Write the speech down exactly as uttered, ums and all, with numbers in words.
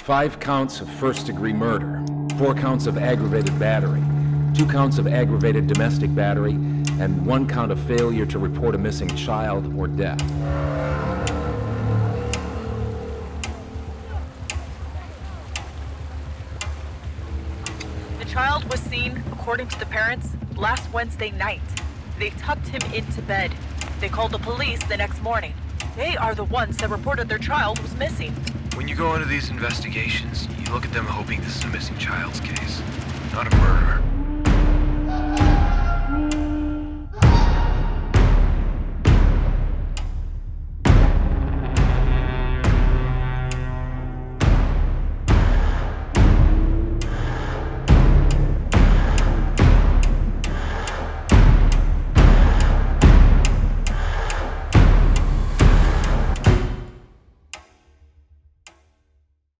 Five counts of first-degree murder, four counts of aggravated battery, two counts of aggravated domestic battery, and one count of failure to report a missing child or death. The child was seen, according to the parents, last Wednesday night. They tucked him into bed. They called the police the next morning. They are the ones that reported their child was missing. When you go into these investigations, you look at them hoping this is a missing child's case, not a murder.